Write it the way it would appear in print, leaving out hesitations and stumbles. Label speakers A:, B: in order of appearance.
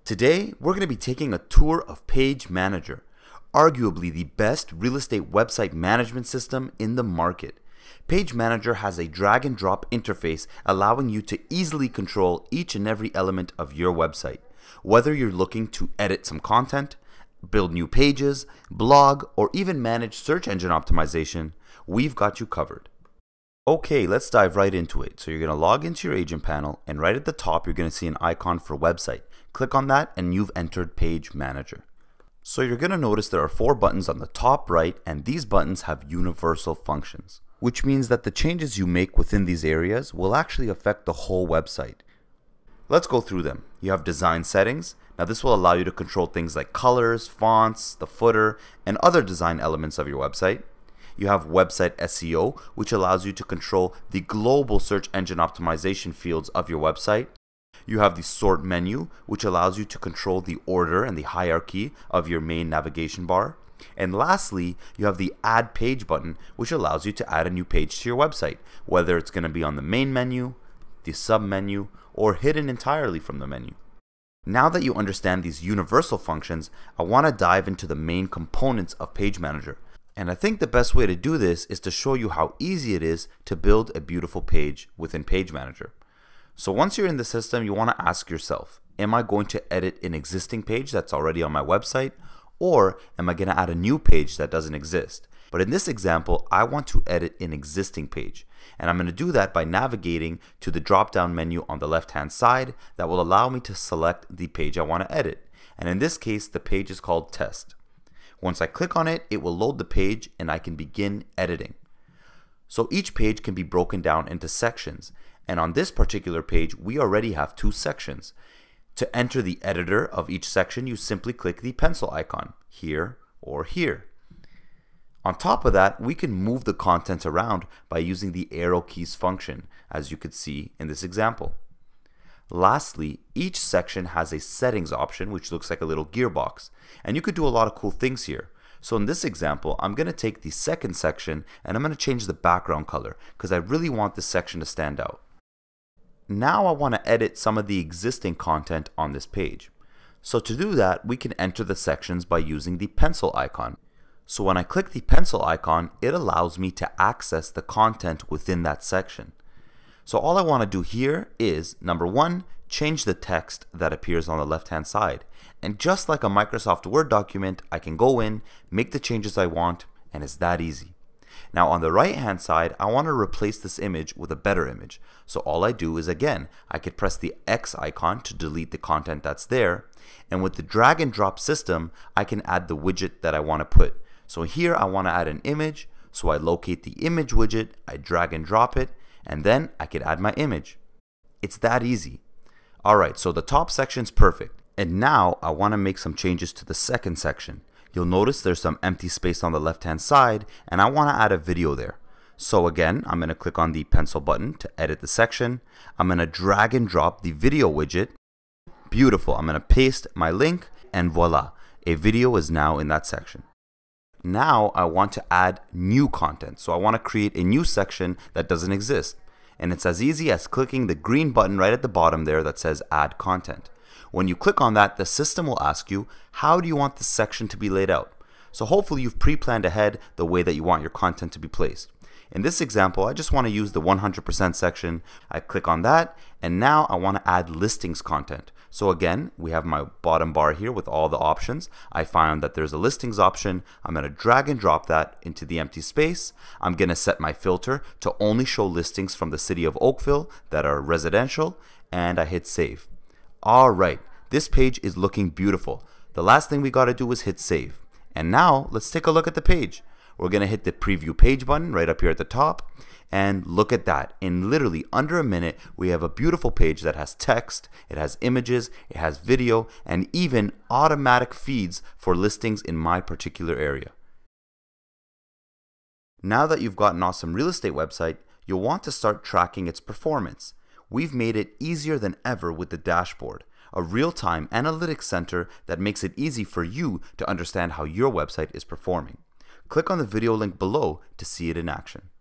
A: Today, we're going to be taking a tour of PageManager, arguably the best real estate website management system in the market. PageManager has a drag and drop interface allowing you to easily control each and every element of your website. Whether you're looking to edit some content, build new pages, blog, or even manage search engine optimization, we've got you covered. Okay, let's dive right into it. So you're going to log into your agent panel, and right at the top you're going to see an icon for website. Click on that and you've entered PageManager. So you're going to notice there are 4 buttons on the top right, and these buttons have universal functions, which means that the changes you make within these areas will actually affect the whole website. Let's go through them. You have design settings. Now this will allow you to control things like colors, fonts, the footer, and other design elements of your website. You have website SEO, which allows you to control the global search engine optimization fields of your website. You have the sort menu, which allows you to control the order and the hierarchy of your main navigation bar. And lastly, you have the add page button, which allows you to add a new page to your website, whether it's going to be on the main menu, the sub menu, or hidden entirely from the menu. Now that you understand these universal functions, I want to dive into the main components of PageManager. And I think the best way to do this is to show you how easy it is to build a beautiful page within PageManager. So once you're in the system, you want to ask yourself, am I going to edit an existing page that's already on my website, or am I going to add a new page that doesn't exist? But in this example, I want to edit an existing page, and I'm going to do that by navigating to the drop-down menu on the left-hand side that will allow me to select the page I want to edit. And in this case, the page is called Test. Once I click on it, it will load the page and I can begin editing. So each page can be broken down into sections, and on this particular page, we already have 2 sections. To enter the editor of each section, you simply click the pencil icon, here or here. On top of that, we can move the content around by using the arrow keys function, as you could see in this example. Lastly, each section has a settings option, which looks like a little gearbox, and you could do a lot of cool things here. So in this example, I'm going to take the second section and I'm going to change the background color because I really want this section to stand out. Now I want to edit some of the existing content on this page. So to do that, we can enter the sections by using the pencil icon. So when I click the pencil icon, it allows me to access the content within that section. So all I want to do here is, number 1, change the text that appears on the left-hand side. And just like a Microsoft Word document, I can go in, make the changes I want, and it's that easy. Now on the right-hand side, I want to replace this image with a better image. So all I do is, again, I could press the X icon to delete the content that's there. And with the drag and drop system, I can add the widget that I want to put. So here I want to add an image, so I locate the image widget, I drag and drop it, and then I could add my image. It's that easy. Alright, so the top section's perfect. And now I want to make some changes to the second section. You'll notice there's some empty space on the left-hand side, and I want to add a video there. So again, I'm going to click on the pencil button to edit the section. I'm going to drag and drop the video widget. Beautiful. I'm going to paste my link, and voila, a video is now in that section. Now I want to add new content. So I want to create a new section that doesn't exist. And it's as easy as clicking the green button right at the bottom there that says Add Content. When you click on that, the system will ask you, how do you want this section to be laid out? So hopefully you've pre-planned ahead the way that you want your content to be placed. In this example, I just want to use the 100% section. I click on that, and now I want to add listings content. So again, we have my bottom bar here with all the options. I found that there's a listings option. I'm going to drag and drop that into the empty space. I'm going to set my filter to only show listings from the city of Oakville that are residential, and I hit save. Alright, this page is looking beautiful. The last thing we got to do is hit save. And now let's take a look at the page. We're going to hit the preview page button right up here at the top, and look at that. In literally under a minute, we have a beautiful page that has text, it has images, it has video, and even automatic feeds for listings in my particular area. Now that you've got an awesome real estate website, you'll want to start tracking its performance. We've made it easier than ever with the dashboard, a real-time analytics center that makes it easy for you to understand how your website is performing. Click on the video link below to see it in action.